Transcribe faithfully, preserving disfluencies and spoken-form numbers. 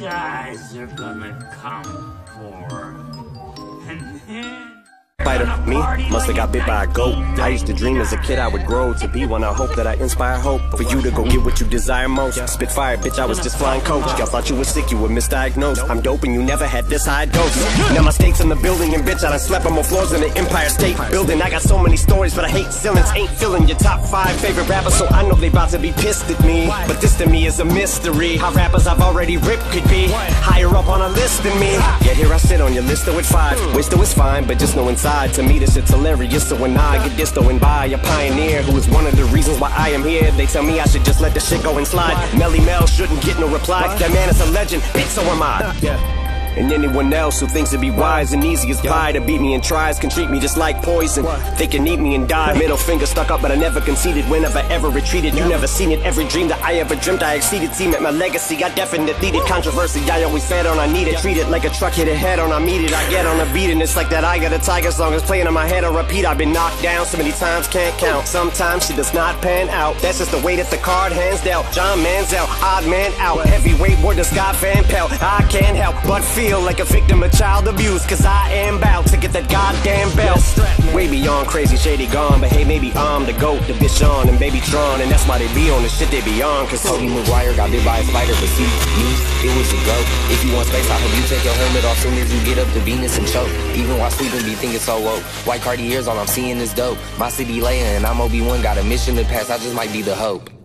guys are gonna come for. And then... Spider, me, musta got bit by a goat. I used to dream as a kid I would grow to be one. I hope that I inspire hope for you to go get what you desire most. Spit fire, bitch, I was just flying coach. Y'all thought you were sick, you were misdiagnosed. I'm dope and you never had this high dose. Now my stakes in the building, and bitch, I done slept on more floors than the Empire State Building. I got so many stories, but I hate ceilings. Ain't filling your top five favorite rappers, so I know they about to be pissed at me. But this to me is a mystery. How rappers I've already ripped could be higher up on a list than me. Yet here I sit on your list though at five. Wish though it's fine, but just know inside to me this shit's hilarious. So when I get this and by a pioneer who is one of the reasons why I am here, they tell me I should just let the shit go and slide. Melly Mel shouldn't get no reply. That man is a legend, bitch, so am I. Yeah. And anyone else who thinks it'd be wise and easy as pie to beat me and tries can treat me just like poison. They can eat me and die. Middle finger stuck up, but I never conceded whenever ever retreated. You never seen it. Every dream that I ever dreamt I exceeded. Cement my legacy, I definitely did. Controversy I always fed on, I need it. Treat it like a truck hit a head on, I meet it. I get on a beat and it's like that I got a tiger song is playing in my head on repeat. I've been knocked down so many times, can't count. Sometimes she does not pan out. That's just the way that the card hands dealt. John Manziel, odd man out. Heavyweight word to Scott Van Pelt. I can't help but feel like a victim of child abuse, cause I am bout to get that goddamn belt. Way beyond crazy, shady gone, but hey, maybe I'm the GOAT, the bitch on, and baby Tron, and that's why they be on the shit they be on. Cause Tobey Maguire got bit by a spider, but see, me, it was a go. If you want space, I hope you take your helmet off soon as you get up to Venus and choke. Even while sleeping, be thinking so woke. White Cartiers, all I'm seeing is dope. My city laying, and I'm Obi-Wan, got a mission to pass, I just might be the hope.